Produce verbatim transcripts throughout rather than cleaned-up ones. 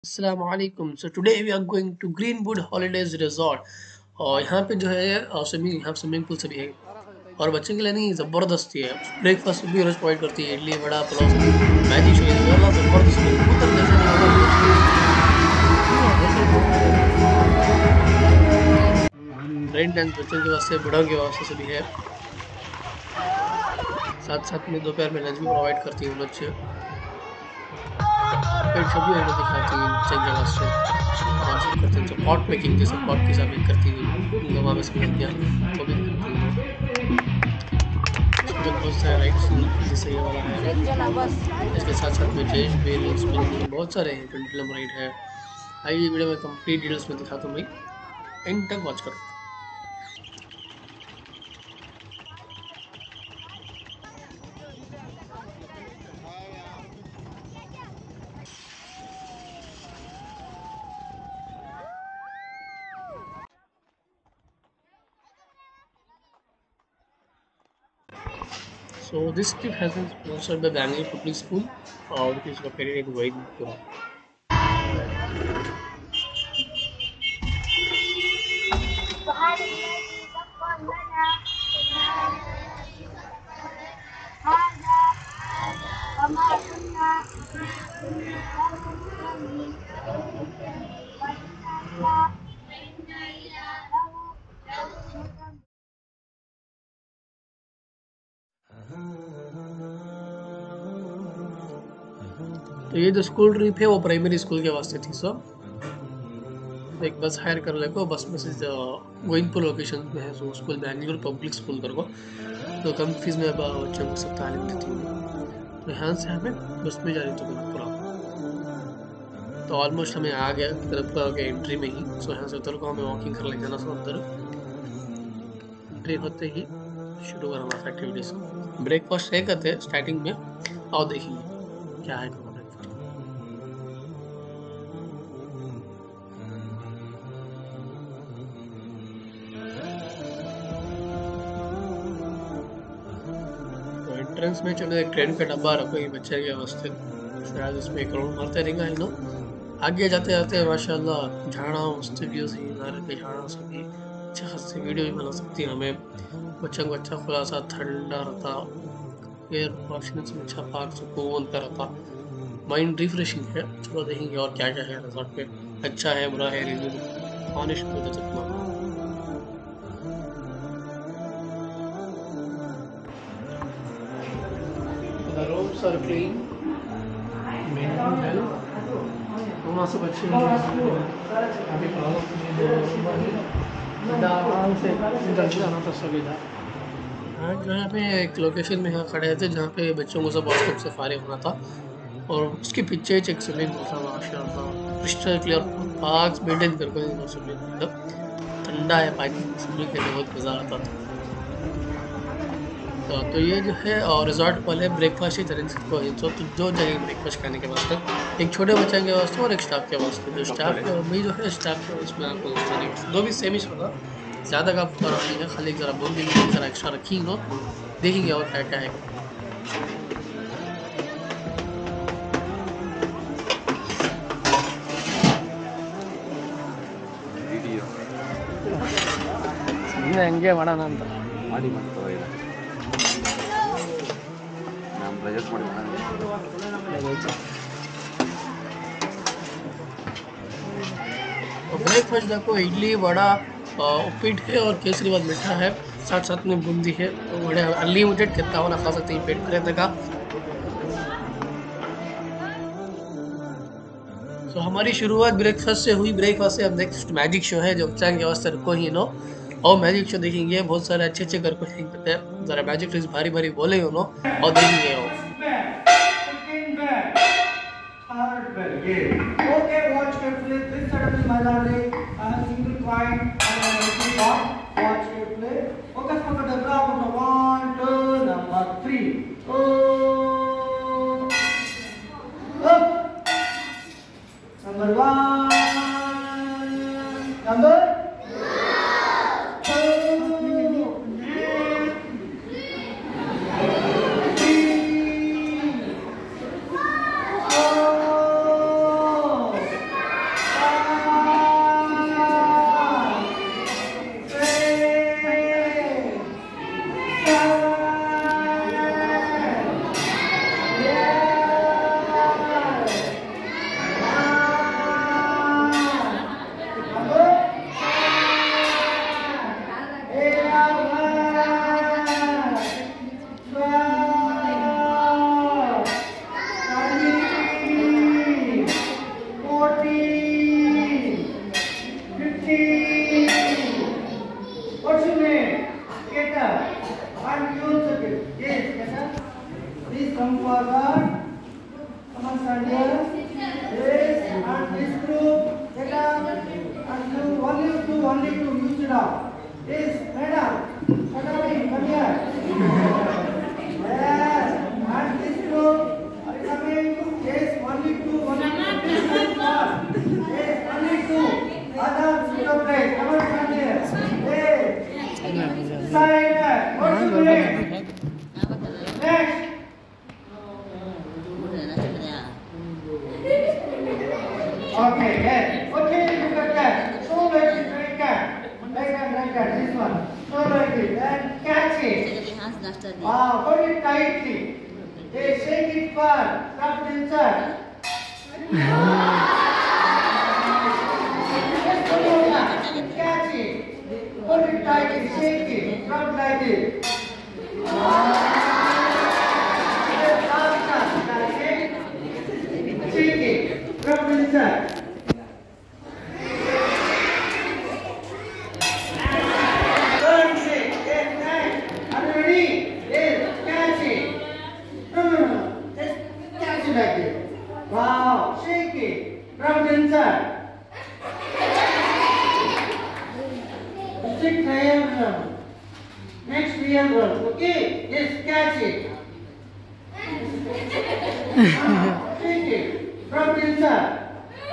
Assalamualaikum. So today we are going to Greenwood Holidays Resort और यहाँ पे जो है स्विमिंग यहाँ स्विमिंग पूल सभी है और बच्चों के लिए नहीं ज़बरदस्ती है। ब्रेकफास्ट भी रोज प्रोवाइड करती है, इडली वड़ा पुलाव सभी मैजिक शो ये वाला ज़बरदस्त है। उधर जैसे नहीं होगा रेन डांस बच्चों के वास्ते बड़ों के वास्ते सभी है। साथ साथ में दोपहर में लंच भी प्रोवाइड करती है बच्चे पेट सभी उनको दिखाती है बच्चे के वास्ते डांस करते हैं। तो पॉट मेकिंग जैसे पॉट की सब करती है गवा में समझ गया वो भी करती है। जो बहुत सारे राइड्स जैसे ये वाला है इसके साथ साथ में जेश वेरियंट्स में बहुत सारे हैं। पेंडुलम राइड है। आइए वीडियो में कंप्लीट डिटेल्स में दिखाता हूँ भाई, एंड तक वॉच करो। So this trip has been sponsored by Bangalore Public School, uh, which is located in Vaidpura. तो ये जो स्कूल ट्रिप है वो प्राइमरी स्कूल के वास्ते थी। सब एक बस हायर कर लेको बस में से गोइंगपुर लोकेशन में है so school Bangalore public school कर को तो कम फीस में बच्चों को सब तालीम देती है। तो यहाँ से हमें बस में जा रही थी गोइंगपुरा। तो ऑलमोस्ट हमें आ गया गोइंगपुरा के एंट्री में ही। सो यहाँ से उतर को हमें वॉकिंग कर ले जाना सो उधर एंट्री होते ही शुरू करना हमारा एक्टिविटीज। ब्रेकफास्ट है करते स्टार्टिंग में आओ देखिए क्या है ब्रेकफास्ट। तो एंट्रेंस में चलो एक ट्रेन का डब्बा रखो ये बच्चे के वास्ते शायद इसमें एक राउंड मारते रहेगा है ना। आगे जाते जाते माशाल्लाह झाड़ा मस्त व्यूज है नारे के झाड़ा सभी अच्छे खासी वीडियो भी बना सकती है। हमें बच्चों को अच्छा खुला सा ठंडा रहता एयर वॉशिंग में अच्छा पार्क सुकून का रहता माइंड रिफ्रेशिंग है। चलो देखेंगे और क्या क्या है रिजॉर्ट पे अच्छा है बुरा है रिव्यू ऑनेस्ट बोल सकता हूँ। The rooms are clean, maintained well. दोनों से बच्चे अभी आराम से जल्दी जाना था सुविधा। हाँ जो यहाँ पे एक लोकेशन में यहाँ खड़े थे जहाँ पे बच्चों को सब वास्तव से फारिग होना था और उसके पीछे एक स्विमिंग पूल था माशाल्लाह क्रिस्टल क्लियर पार्क मेंटेन करके स्विमिंग मतलब ठंडा है पानी स्विमिंग करने बहुत मज़ा आता था। तो, तो ये जो है और रिजॉर्ट वाले ब्रेकफास्ट ही तरह को तो दो जगह ब्रेकफास्ट खाने के वास्ते एक छोटे बच्चे के वास्ते और एक स्टाफ के वास्ते। जो स्टाफ भाई जो है स्टाफ के उसमें आपको दो भी सेम ही होगा ज़्यादा का फर्क नहीं है खाली ज़रा बूंदी में ज़रा एक्स्ट्रा रखी लो देखेंगे और क्या क्या है। ಹಂಗೆ ಮಾಡೋಣ ಅಂತ ಮಾಡಿ ಮಾಡ್ತಾರೆ ನಾನು ಬಜೆಟ್ ಮಾಡಿ ब्रेकफास्ट देखो इडली वड़ा उपीट है और केसरी बाद मीठा है साथ साथ में बूंदी है तो बड़े अनलिमिटेड कितना वाला खा सकते हैं पेट भरे का। तो हमारी शुरुआत ब्रेकफास्ट से हुई। ब्रेकफास्ट से अब नेक्स्ट मैजिक शो है जो बच्चा के वास्ते रखो ही नो और मैजिक शो देखेंगे बहुत सारे अच्छे अच्छे कर कुछ हैं जरा मैजिक ट्रिक्स भारी भारी बोले हो नो और देखेंगे हो। Okay, watch carefully. This side is my darling. I have single coin and I have two dots. Watch carefully. Focus on the diagram on the one, two, number three. Oh, up. Number one. Number two. Three. Four. Okay, yes. Okay, look at that. So like it, right hand. Right hand, right hand. This one. So like it. And catch it. Wow, hold it tightly. Hey, shake it far. Trap it inside. Just hold on that. Catch it. Hold it tightly. Shake it. Trap like this. Shake it. Trap inside. Like this. Wow, shake it. Rub it inside. Stick triangle. Next triangle. Okay? Yes, catch it. Ah, shake it. Rub it inside.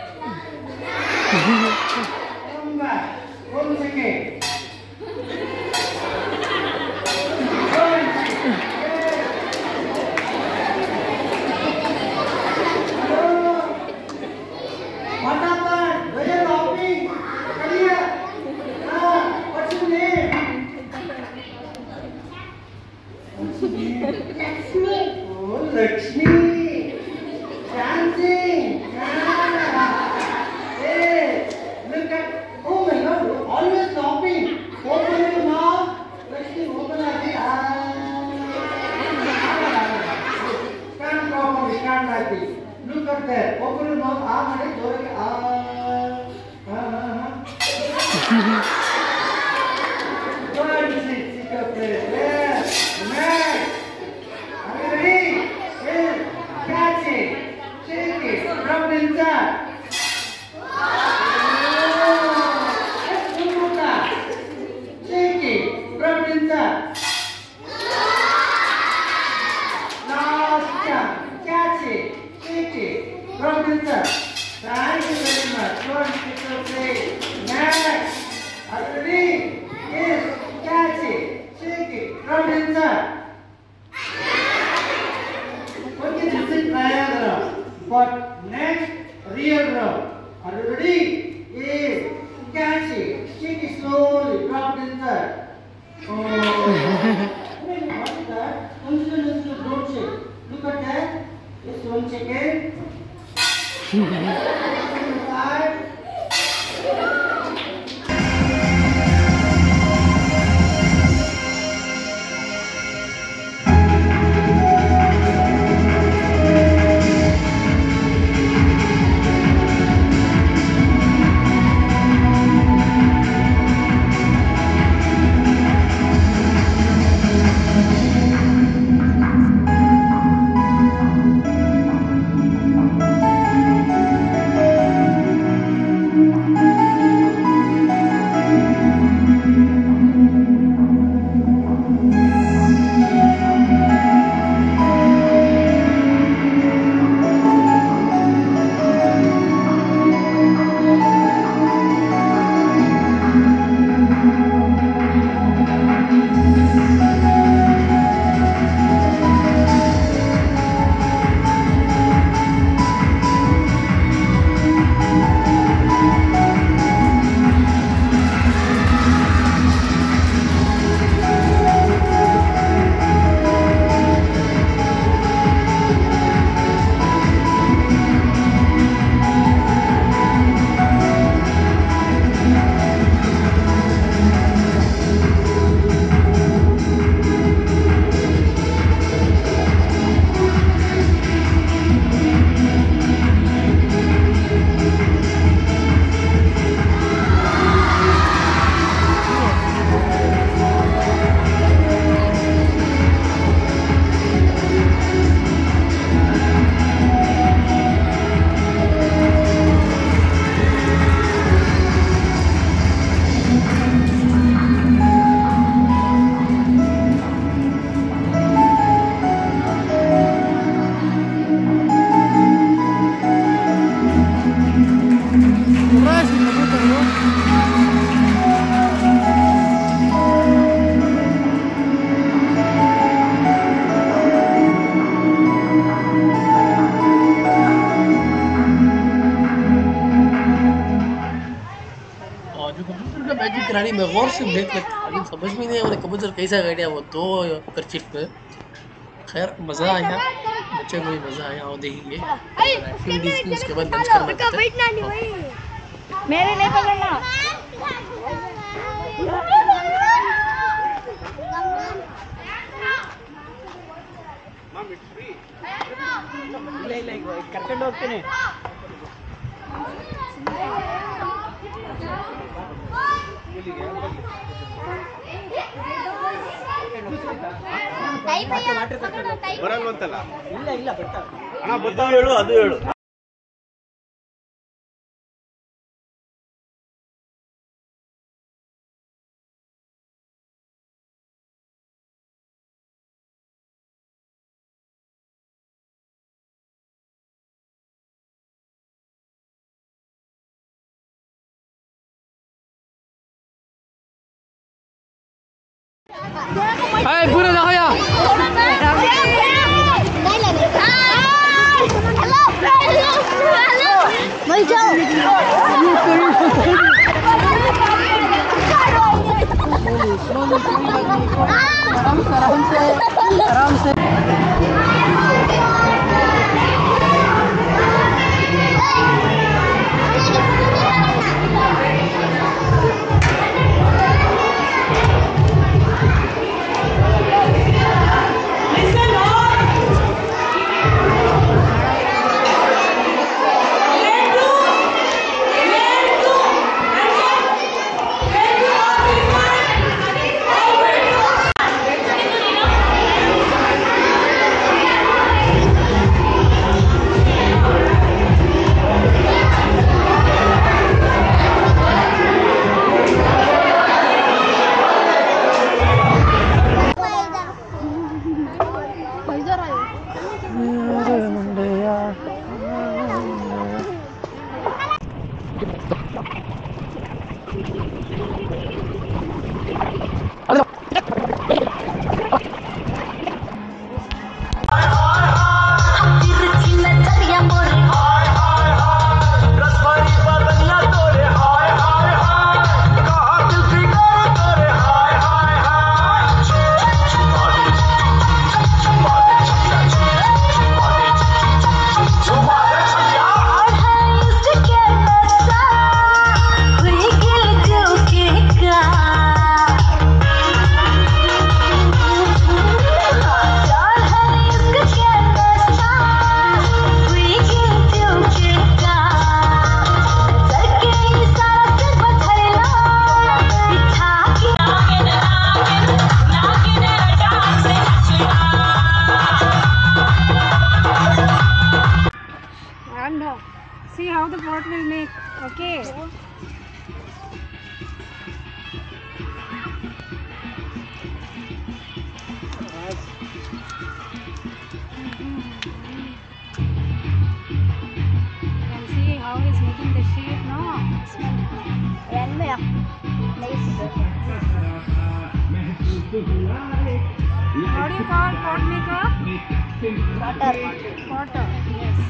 Come back. One second. What happened? Where are you laughing? Come here. Ah, what's your name? What's your name? Lakshmi. Oh, Lakshmi. Dancing. Ah. Hey, look at. Oh my God, you're always laughing. Open your mouth. Lakshmi, open like this. Ah. Stand properly. Stand like this. Look at that. Open your mouth. Ah, made door ke ah. Ah, ah. Go and sit. Sit your place. Yes. Next. Are you ready? Yes. Catch it. Shake it. Rub it inside. Yes, one more time. Shake it. Rub it inside. Last time. Catch it. Shake it. Rub it inside. Thank you very much. Go and sit your place. Next. Are you ready? Yes. Catch it. Shake it. Rub it inside. Okay, this is triangle. But next, real round. Are you ready? Yes. Catch it. Shake it slowly. Rub it inside. Oh. Wait, what is that? Once you listen, don't shake. Look at that. Just one second. Five. की रानी मैं गौर से देख लेता, लेकिन समझ में नहीं आया उन्हें कबूतर कैसा गया वो दो करचिप में। खैर मज़ा आया, बच्चे को भी मज़ा आया। और देखेंगे उसके बाद लंच करना था। मेरे नहीं पकड़ना। ಕರ್ಕೊಂಡು ಹೋಗ್ತೀನಿ. ಬರಲ್ವಂತಲ್ಲ? ಇಲ್ಲ ಇಲ್ಲ ಬರ್ತಾರೆ ಅಣ್ಣ ಬರ್ತಾವ ಹೇಳು, ಅದು ಹೇಳು. हाय पूरा देखो यार मैं जाऊं आराम से आराम से see how the pot will make. Okay. See how he's making the shape, no? What do you call pot maker? Potter. Potter, yes.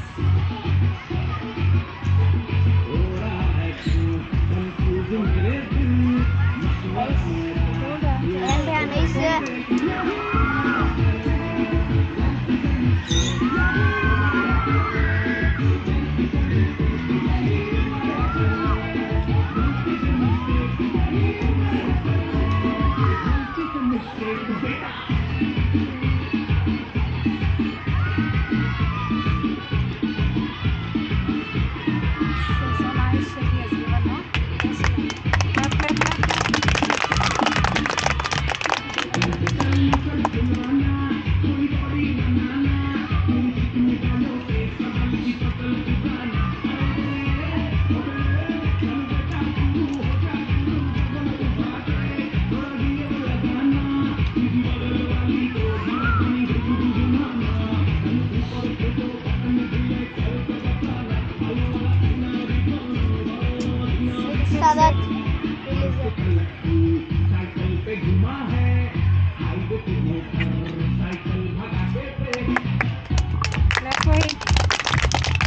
Sadat. Left way.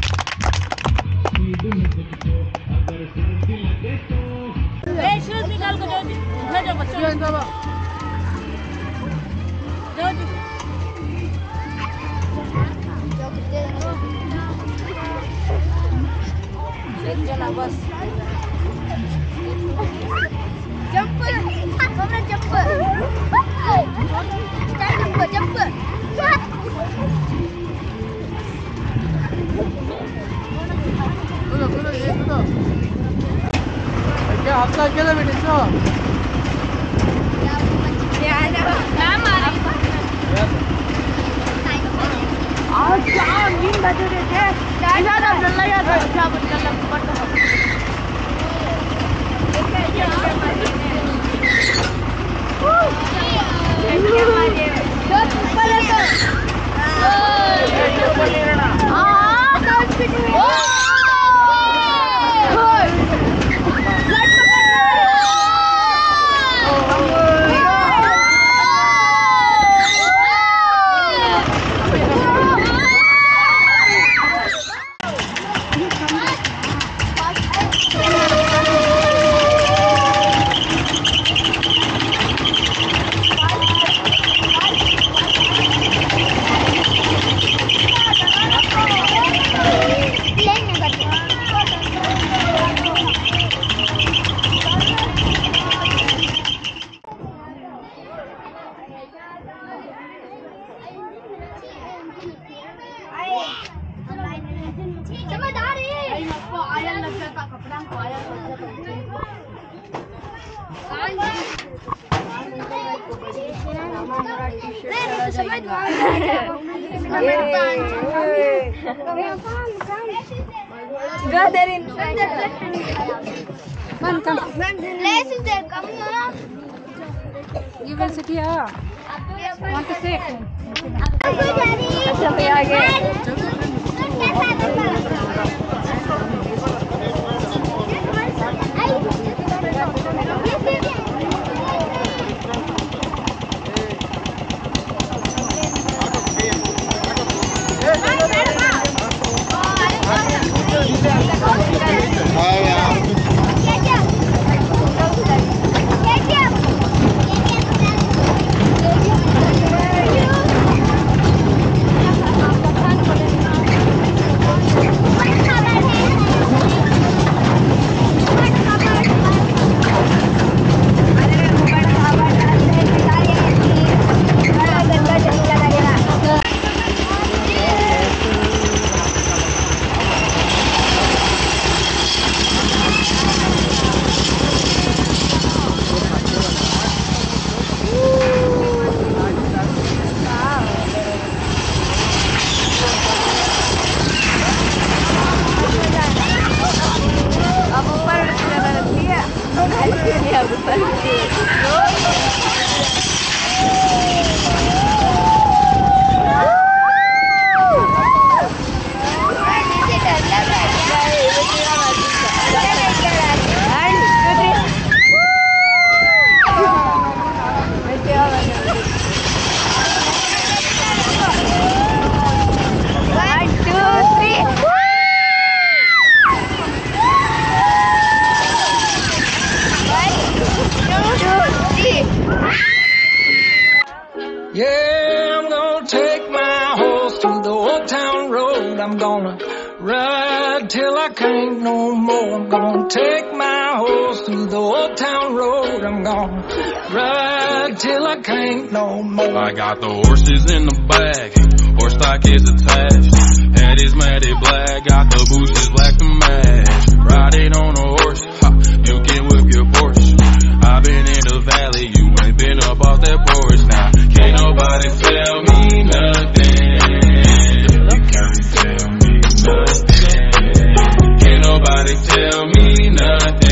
Hey, shoot me, निकाल कर दो जी, भेजो बच्चों को। दो जी। एक जना बस। जंप, कमरा जंप, जंप, जंप। बोलो बोलो ये तो क्या आपका अकेला बेटे सो आज क्या नींद बजे थे क्या ज्यादा डर लगा था क्या बच्चा लग पड़ता Go there in front. Come, come. Place is there. Come on. You will sit here. Want to sit? Achha, आ गए. Yeah, I'm gonna take my horse to the old town road. I'm gonna ride till I can't no more. I'm gonna take my horse to the old town road. I'm gonna ride till I can't no more. I got the horses in the bag, horse stock is attached. Head is matted black, got the boots is black to match. Riding on a horse, ha, you can whip your Porsche. I've been in the valley, you ain't been up off that porch. Now, can't nobody tell me nothing. You can't tell me nothing. Can't nobody tell me nothing.